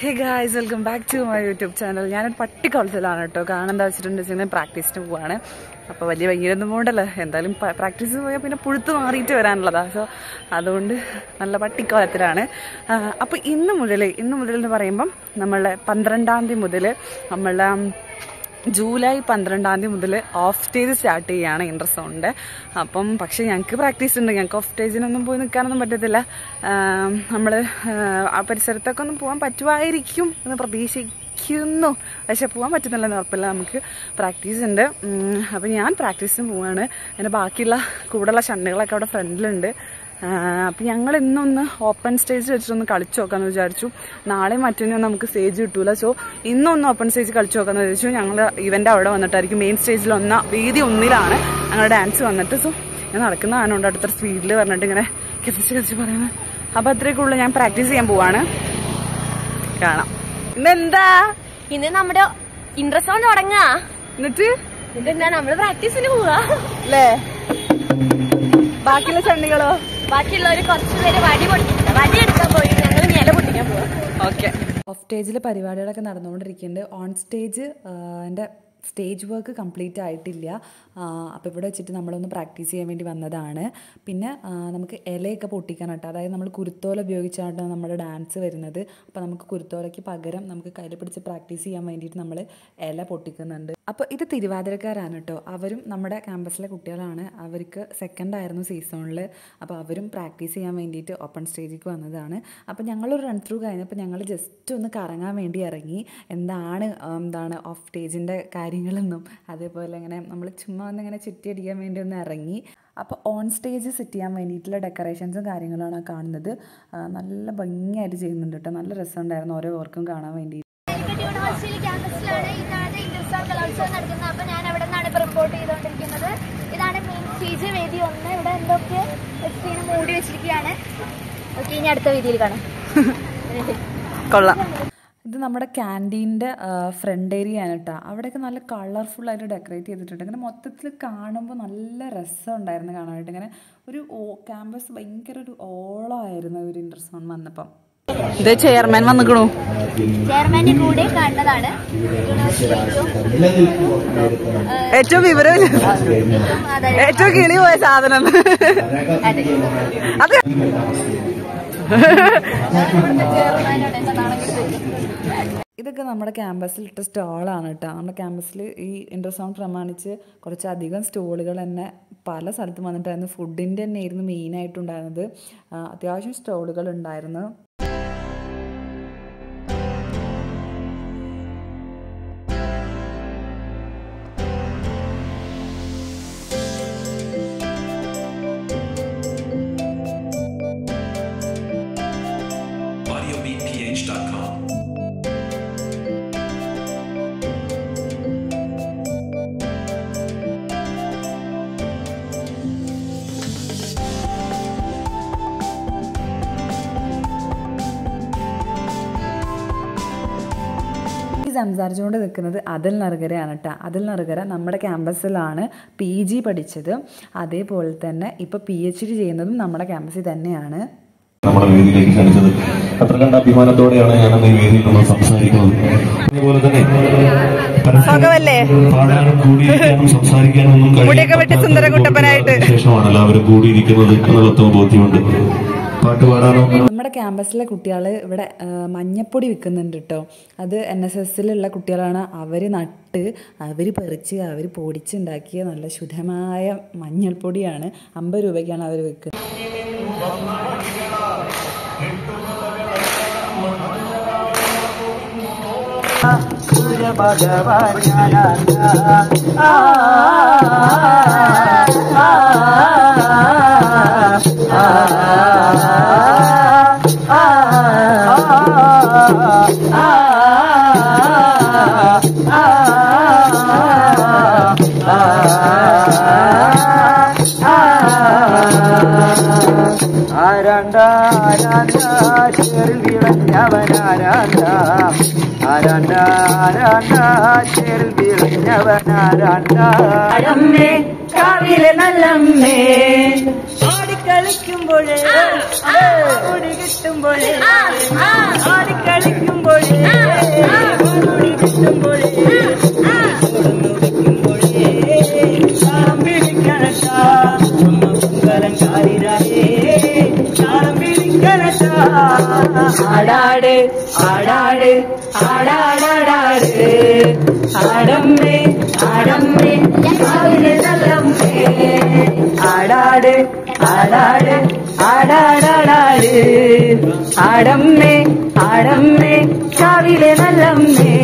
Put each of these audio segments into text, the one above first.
Hey guys, welcome back to my YouTube channel. I am particularly practice അപ്പോൾ വലിയ വൈകിയൊന്നും പോകണ്ടല്ലോ എന്തായാലും practice പോയാൽ പിന്നെ പുഴുത്ത് മാറിയിട്ട് വരാനുള്ളതാണ് സോ അതുകൊണ്ട് നല്ല പട്ടിക്കോലത്തിലാണ് അപ്പോൾ ഇന്ന് മുതൽ എന്ന് പറയുമ്പം നമ്മളുടെ 12-ാം തീയതി മുതൽ നമ്മളുടെ ജൂലൈ 12-ാം തീയതി മുതൽ ഓഫ് സ്റ്റേജ് സ്റ്റാർട്ട് ചെയ്യുകയാണ് ഇന്റർസോണിൻ്റെ അപ്പം പക്ഷേ ഞങ്ങൾക്ക് പ്രാക്ടീസ് ഉണ്ട് ഞങ്ങൾക്ക് ഓഫ് സ്റ്റേജിനൊന്നും പോയി നിൽക്കാനൊന്നും പറ്റത്തില്ല നമ്മൾ ആ പരിസരത്തൊക്കെ ഒന്നും പോകാൻ പറ്റുമായിരിക്കും എന്ന് പ്രതീക്ഷിക്കുന്നു പക്ഷെ പോകാൻ പറ്റുന്നില്ലെന്ന് ഉറപ്പില്ല നമുക്ക് പ്രാക്ടീസ് ഉണ്ട് അപ്പം ഞാൻ പ്രാക്ടീസിന് പോവാണ് എൻ്റെ ബാക്കിയുള്ള കൂടെയുള്ള ഷണ്ണുകളൊക്കെ അവിടെ ഫ്രണ്ടിലുണ്ട് അപ്പം ഞങ്ങൾ ഇന്നൊന്ന് ഓപ്പൺ സ്റ്റേജ് വെച്ചിട്ടൊന്ന് കളിച്ചു നോക്കാമെന്ന് വിചാരിച്ചു നാളെ മറ്റൊന്നും നമുക്ക് സ്റ്റേജ് കിട്ടൂല സോ ഇന്നൊന്ന് ഓപ്പൺ സ്റ്റേജ് കളിച്ചു നോക്കാമെന്ന് വിചാരിച്ചു ഞങ്ങൾ ഇവൻ്റെ അവിടെ വന്നിട്ടായിരിക്കും മെയിൻ സ്റ്റേജിൽ വേദി 1-ലാണ് ഞങ്ങളുടെ ഡാൻസ് വന്നിട്ട് സോ ഞാൻ നടക്കുന്ന ആനോണ്ട് അടുത്തൊരു സ്പീഡിൽ പറഞ്ഞിട്ട് ഇങ്ങനെ കെതിച്ച് പറയുന്നത് അപ്പം അത്രയൊക്കെയുള്ളൂ ഞാൻ പ്രാക്ടീസ് ചെയ്യാൻ പോവാണ് കാണാം ഇന്നെന്താ ഇന്ന് നമ്മുടെ ഇന്റർസോൺ തുടങ്ങാ എന്നിട്ട് ഇതെന്താ നമ്മള് പ്രാക്ടീസിന് പോവാ അല്ലേ ബാക്കിയുള്ള ചണ്ണികളോ ബാക്കിയുള്ളവര് കുറച്ചുപേര് വടി എടുക്കാൻ പോയി ഞങ്ങൾ നില പൊട്ടിക്കാൻ പോവാ ഓക്കെ ഓഫ് സ്റ്റേജിൽ പരിപാടികളൊക്കെ നടന്നുകൊണ്ടിരിക്കുന്നുണ്ട് ഓൺ സ്റ്റേജ് എൻ്റെ സ്റ്റേജ് വർക്ക് കംപ്ലീറ്റ് ആയിട്ടില്ല അപ്പോൾ ഇവിടെ വെച്ചിട്ട് നമ്മളൊന്ന് പ്രാക്ടീസ് ചെയ്യാൻ വേണ്ടി വന്നതാണ് പിന്നെ നമുക്ക് ഇലയൊക്കെ പൊട്ടിക്കാനായിട്ട് അതായത് നമ്മൾ കുരുത്തോല ഉപയോഗിച്ചാണ് നമ്മുടെ ഡാൻസ് വരുന്നത് അപ്പോൾ നമുക്ക് കുരുത്തോലയ്ക്ക് പകരം നമുക്ക് കയ്യിൽ പിടിച്ച് പ്രാക്ടീസ് ചെയ്യാൻ വേണ്ടിയിട്ട് നമ്മൾ ഇല പൊട്ടിക്കുന്നുണ്ട് അപ്പോൾ ഇത് തിരുവാതിരക്കാരാണ് കേട്ടോ അവരും നമ്മുടെ ക്യാമ്പസിലെ കുട്ടികളാണ് അവർക്ക് സെക്കൻഡായിരുന്നു സീസണിൽ അപ്പോൾ അവരും പ്രാക്ടീസ് ചെയ്യാൻ വേണ്ടിയിട്ട് ഓപ്പൺ സ്റ്റേജിലേക്ക് വന്നതാണ് അപ്പോൾ ഞങ്ങളൊരു റൺ ത്രൂ കഴിഞ്ഞപ്പോൾ ഞങ്ങൾ ജസ്റ്റ് ഒന്ന് കറങ്ങാൻ വേണ്ടി ഇറങ്ങി എന്താണ് ഓഫ് സ്റ്റേജിൻ്റെ കാര്യങ്ങളൊന്നും അതേപോലെ ഇങ്ങനെ നമ്മൾ ചുമ്മാ ഒന്നിങ്ങനെ ചുറ്റിയടിക്കാൻ വേണ്ടി ഒന്ന് ഇറങ്ങി അപ്പോൾ ഓൺ സ്റ്റേജ് സെറ്റ് ചെയ്യാൻ വേണ്ടിയിട്ടുള്ള ഡെക്കറേഷൻസും കാര്യങ്ങളാണ് കാണുന്നത് നല്ല ഭംഗിയായിട്ട് ചെയ്യുന്നുണ്ട് കേട്ടോ നല്ല രസമുണ്ടായിരുന്നു ഓരോ വർക്കും കാണാൻ വേണ്ടി അപ്പോൾ ഞാൻ അവിടെ നിന്നാണ് ഇപ്പോൾ റിപ്പോർട്ട് ചെയ്തുകൊണ്ടിരിക്കുന്നത് ഇതാണ് മെയിൻ സ്റ്റേജ് വേദി 1 ഇവിടെ എന്തൊക്കെ സ്ക്രീന് മൂടി വെച്ചിരിക്കുകയാണ് ഓക്കെ ഇനി അടുത്ത വേദിയിൽ കാണാം കൊള്ളാം ഇത് നമ്മുടെ ക്യാൻറ്റീൻ്റെ ഫ്രണ്ട് ഏരിയ ആണ് കേട്ടോ അവിടെയൊക്കെ നല്ല കളർഫുള്ളായിട്ട് ഡെക്കറേറ്റ് ചെയ്തിട്ടുണ്ട് ഇങ്ങനെ മൊത്തത്തിൽ കാണുമ്പോൾ നല്ല രസമുണ്ടായിരുന്നു കാണാനായിട്ട് ഇങ്ങനെ ഒരു ക്യാമ്പസ് ഭയങ്കര ഒരു ഓളമായിരുന്നു ഒരു ഇന്റർസോൺ വന്നപ്പം ഇത് ചെയർമാൻ വന്നിക്കണു ചെയർമാന്റെ കൂടെ കാണുന്നതാണ് ഏറ്റവും വിവരം ഏറ്റവും കിളി പോയ സാധനം അത് ഇതൊക്കെ നമ്മുടെ ക്യാമ്പസിൽ ഇട്ട സ്റ്റോളാണ് കേട്ടോ നമ്മുടെ ക്യാമ്പസിൽ ഈ ഇന്റർസോൺ പ്രമാണിച്ച് കുറച്ചധികം സ്റ്റോളുകൾ തന്നെ പല സ്ഥലത്തും വന്നിട്ടായിരുന്നു ഫുഡിൻ്റെ തന്നെ ആയിരുന്നു മെയിനായിട്ടുണ്ടായിരുന്നത് അത്യാവശ്യം സ്റ്റോളുകൾ ഉണ്ടായിരുന്നു സംസാരിച്ചുകൊണ്ട് നിൽക്കുന്നത് അതിൽ നറുകരയാണ് കേട്ടോ അതിൽ നറുകര നമ്മുടെ ക്യാമ്പസിലാണ് PG പഠിച്ചത് അതേപോലെ തന്നെ ഇപ്പോൾ PhD ചെയ്യുന്നതും നമ്മുടെ ക്യാമ്പസിൽ തന്നെയാണ് നമ്മുടെ വേദിയിലേക്ക് ക്ഷണിച്ചത് അത്ര കണ്ട അഭിമാനത്തോടെയാണ് ഞാൻ ഈ വേദിയിൽ നമ്മൾ സംസാരിക്കുന്നത് അതുപോലെ തന്നെ പാടാനും കൂടിയിരിക്കാനും സംസാരിക്കാനൊന്നും ശേഷമാണ് എല്ലാവരും കൂടിയിരിക്കുന്നത് എന്നുള്ള ബോധ്യമുണ്ട് നമ്മുടെ ക്യാമ്പസിലെ കുട്ടികൾ ഇവിടെ മഞ്ഞപ്പൊടി വിൽക്കുന്നുണ്ട് കേട്ടോ അത് NSSലുള്ള കുട്ടികളാണ് അവർ നട്ട് അവർ പറിച്ച് അവർ പൊടിച്ചുണ്ടാക്കിയ നല്ല ശുദ്ധമായ മഞ്ഞൾപ്പൊടിയാണ് 50 രൂപയ്ക്കാണ് അവർ വിൽക്കുന്നത് കാവിലെ നല്ലമ്മേ ഓടിക്കളിക്കുമ്പോഴേ ഓടി കിട്ടുമ്പോഴേ ഓടിക്കളിക്കുമ്പോഴേ ആടാട് ആടാട് ആടാടാടാട് ആടമ്മേ ആടമ്മേ കാവിലെ നല്ലമ്മേ ആടാട് ആടാട് ആടാടാടാട് ആടമ്മേ ആടമ്മേ കാവിലെ നല്ലമ്മേ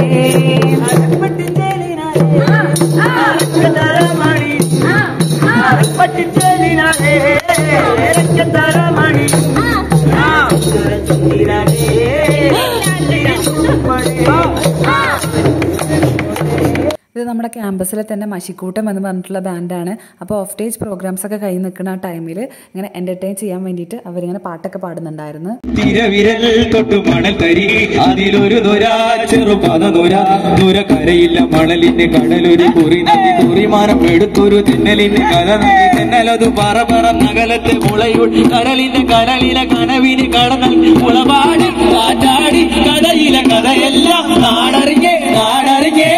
ഇത് നമ്മുടെ ക്യാമ്പസിലെ തന്നെ മഷിക്കൂട്ടം എന്ന് പറഞ്ഞിട്ടുള്ള ബാൻഡാണ്. അപ്പോൾ ഓഫ് സ്റ്റേജ് പ്രോഗ്രാംസ് ഒക്കെ കഴിഞ്ഞ് നിൽക്കുന്ന ആ ടൈമിൽ ഇങ്ങനെ എൻ്റർടൈൻ ചെയ്യാൻ വേണ്ടിയിട്ട് അവരിങ്ങനെ പാട്ടൊക്കെ പാടുന്നുണ്ടായിരുന്നു. തിരവിരൽ തൊട്ടു മണൽ തരി അതിലൊരു കരയില്ല മണലിന്റെ കടലൊരു കുറി നദി കുറിമാനം എടുത്തൊരു തെന്നലിന്റെ കല നദി തെന്നലതു പറ നഗലത്തെ മുളയുൾ കടലിന്റെ കടലിലെ കനവിന് കടന്നൽ മുളപാടി കാറ്റാടി കഥയിലെ കഥയെല്ലാം നാടറിഞ്ഞേ നാടറിഞ്ഞേ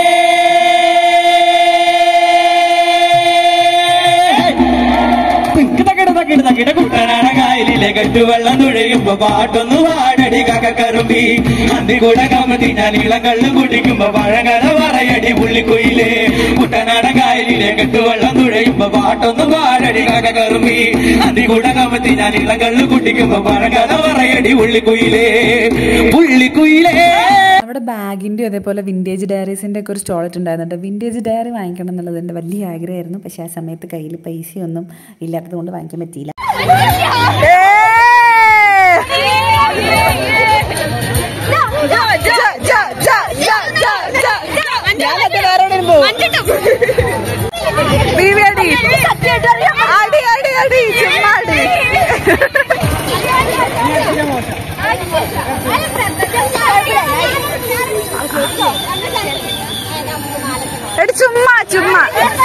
കുട്ടനാടകായലിലെ കെട്ടുവെള്ളം തുഴയുമ്പോ പാട്ടൊന്നു പാടടി കക്കറുമ്പി അന്തി കൂടെ കമത്തി ഞാൻ ഇളങ്കള്ളു കുടിക്കുമ്പോ പഴങ്കഥ പറയടി പുള്ളിക്കുയിലേ കുട്ടനാടകായലിലെ കെട്ടുവെള്ളം തുഴയുമ്പോ പാട്ടൊന്നു പാടടി കക്കറുമ്പി അന്തി കൂടെ കമത്തി ഞാൻ ഇളങ്കള്ളു കുടിക്കുമ്പോ പഴങ്കഥ പറയടി പുള്ളിക്കുയിലേ പുള്ളിക്കുയിലേ. അവിടെ ബാഗിൻ്റെയും അതേപോലെ വിൻറ്റേജ് ഡയറീസിൻ്റെ ഒക്കെ ഒരു സ്റ്റോൾ ഇട്ടുണ്ടായിരുന്നുണ്ട്. വിൻറ്റേജ് ഡയറി വാങ്ങിക്കണം എന്നുള്ളത് എൻ്റെ വലിയ ആഗ്രഹമായിരുന്നു. പക്ഷേ ആ സമയത്ത് കയ്യിൽ പൈസയൊന്നും ഇല്ലാത്തത് കൊണ്ട് വാങ്ങിക്കാൻ പറ്റിയില്ല. ചുമ്മാ ചുമ്മാ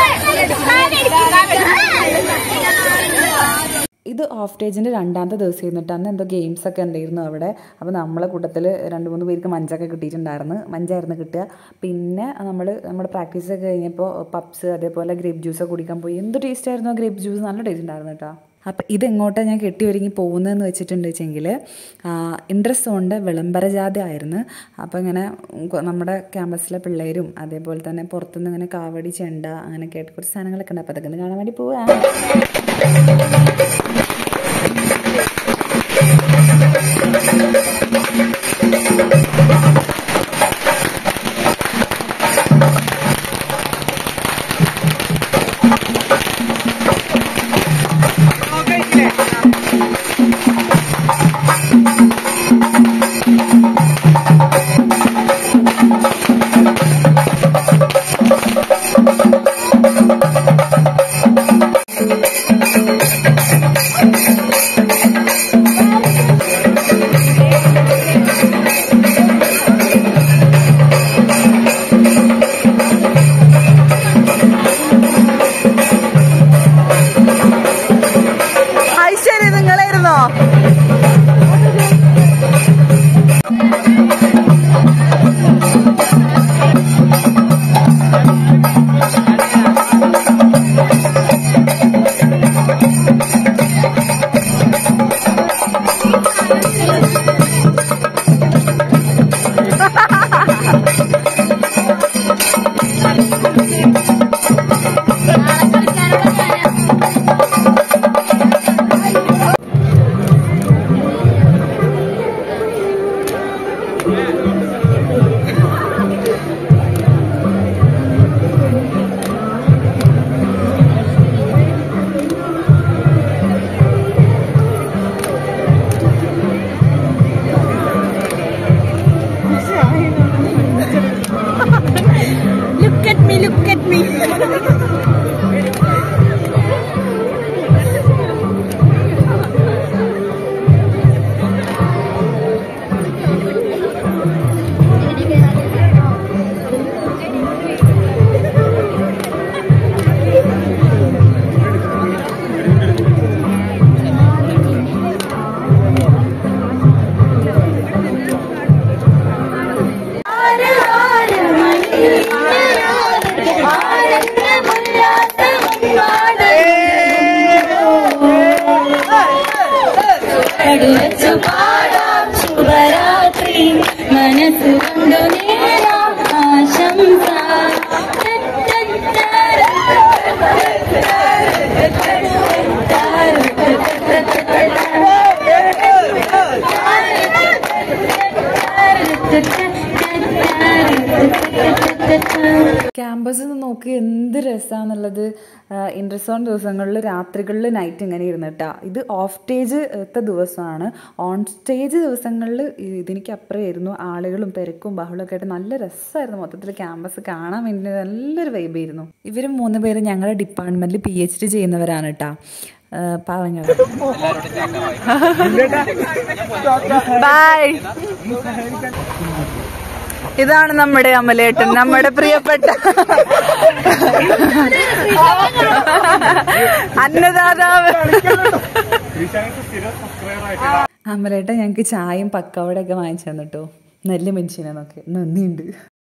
ഇത് ഓഫ് സ്റ്റേജിൻ്റെ രണ്ടാമത്തെ ദിവസം ഇരുന്നിട്ട് അന്ന് എന്തോ ഗെയിംസ് ഒക്കെ ഉണ്ടായിരുന്നു അവിടെ. അപ്പോൾ നമ്മളെ കൂട്ടത്തിൽ 2-3 പേർക്ക് മഞ്ചൊക്കെ കിട്ടിയിട്ടുണ്ടായിരുന്നു. മഞ്ചായിരുന്നു കിട്ടുക. പിന്നെ നമ്മുടെ പ്രാക്ടീസൊക്കെ കഴിഞ്ഞപ്പോൾ പപ്സ് അതേപോലെ ഗ്രേപ്പ് ജ്യൂസൊക്കെ കുടിക്കാൻ പോയി. എന്ത് ടേസ്റ്റ് ആയിരുന്നു ആ ഗ്രേപ്പ് ജ്യൂസ്, നല്ല ടേസ്റ്റ് ഉണ്ടായിരുന്നു കേട്ടോ. അപ്പോൾ ഇതെങ്ങോട്ടാണ് ഞാൻ കെട്ടി ഒരുങ്ങി പോകുന്നതെന്ന് വെച്ചിട്ടുണ്ട് വെച്ചെങ്കിൽ ഇൻട്രസോണിൻ്റെ വിളംബര ജാഥ ആയിരുന്നു. അപ്പോൾ ഇങ്ങനെ നമ്മുടെ ക്യാമ്പസിലെ പിള്ളേരും അതേപോലെ തന്നെ പുറത്തുനിന്ന് ഇങ്ങനെ കാവടി ചെണ്ട അങ്ങനെയൊക്കെ ആയിട്ട് കുറച്ച് സാധനങ്ങളൊക്കെ ഉണ്ട്. അപ്പോൾ അതൊക്കെ ഒന്ന് കാണാൻ വേണ്ടി പോവാം. കടുവച്ചു പാടാം മനസ്സുകൊണ്ടു നേരാം ആശംസ. ക്യാമ്പസ് നോക്കി എന്ത് രസമാണെന്നുള്ളത്. ഇൻ്റർസോൺ ദിവസങ്ങളിൽ രാത്രികളിൽ നൈറ്റ് ഇങ്ങനെ ഇരുന്നിട്ടാ. ഇത് ഓഫ് സ്റ്റേജത്തെ ദിവസമാണ്. ഓൺ സ്റ്റേജ് ദിവസങ്ങളിൽ ഇതെനിക്ക് അപ്പുറമായിരുന്നു. ആളുകളും തിരക്കും ബഹളമൊക്കെ ആയിട്ട് നല്ല രസമായിരുന്നു. മൊത്തത്തിൽ ക്യാമ്പസ് കാണാൻ വേണ്ടി നല്ലൊരു വൈബായിരുന്നു. ഇവർ 3 പേര് ഞങ്ങളുടെ ഡിപ്പാർട്ട്മെൻറ്റിൽ PhD ചെയ്യുന്നവരാണ് കേട്ടോ. പാവങ്ങൾ. ബൈ. ഇതാണ് നമ്മുടെ അമലേട്ടൻ, നമ്മുടെ പ്രിയപ്പെട്ട അന്നദാതാവ്. അമലേട്ടൻ ഞങ്ങൾക്ക് ചായയും പക്കവടയൊക്കെ വാങ്ങിച്ചു തന്നിട്ടോ. നല്ല മനുഷ്യനാന്നൊക്കെ. നന്ദിയുണ്ട്.